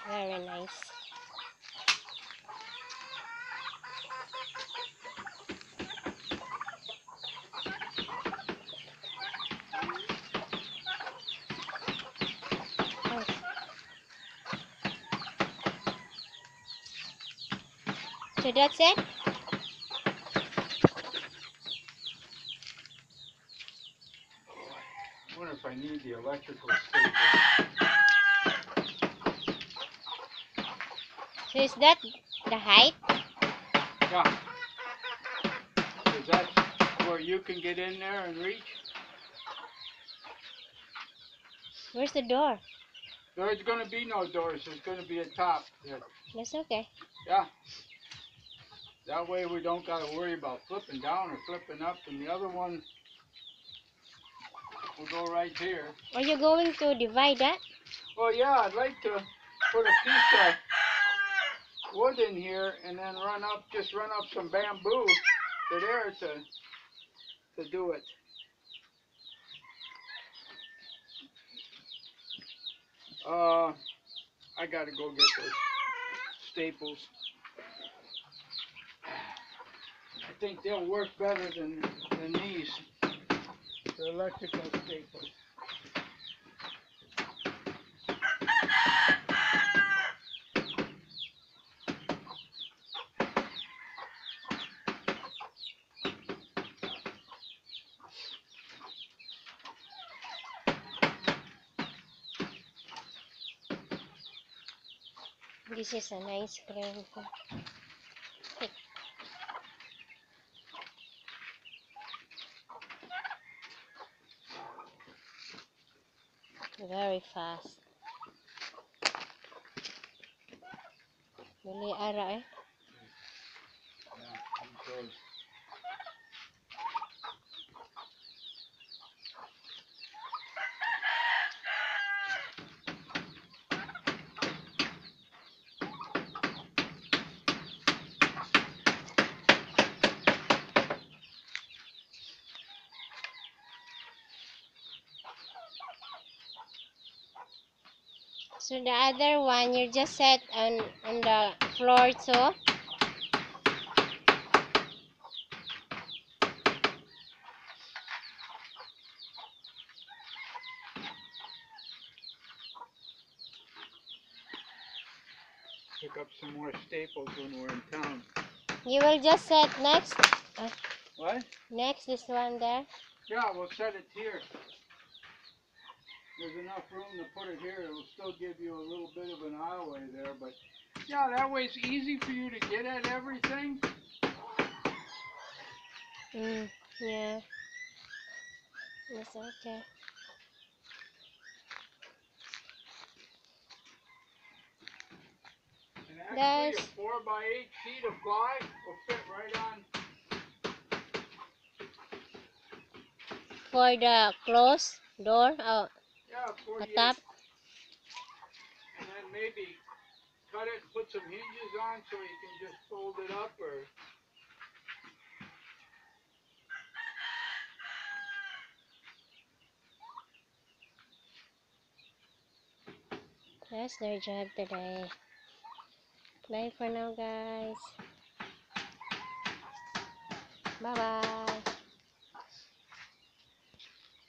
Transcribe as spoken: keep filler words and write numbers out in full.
Very nice. Oh. So that's it? I wonder if I need the electrical staple. So is that the height? Yeah. Because that's where you can get in there and reach. Where's the door? There's going to be no doors. There's going to be a top. That's okay. Yeah. That way we don't got to worry about flipping down or flipping up. And the other one will go right here. Are you going to divide that? Well, yeah, I'd like to put a piece of wood in here and then run up, just run up some bamboo to there to, to do it. Uh, I got to go get those staples. I think they'll work better than, than these, the electrical staples. This is an ice cream. Very fast. Dali ara eh. Yeah, So the other one you just set on on the floor too. pick up some more staples when we're in town. You will just set next. Uh, What? next this one there. Yeah, we'll set it here. There's enough room to put it here. It'll still give you a little bit of an aisleway there, but yeah, that way it's easy for you to get at everything. Mm, yeah. That's okay. And actually, Guys, a four by eight sheet of ply will fit right on. for the close door, oh, Yeah, the forty-eight. top. And then maybe cut it and put some hinges on so you can just fold it up or. That's their job today. Bye for now, guys. Bye bye.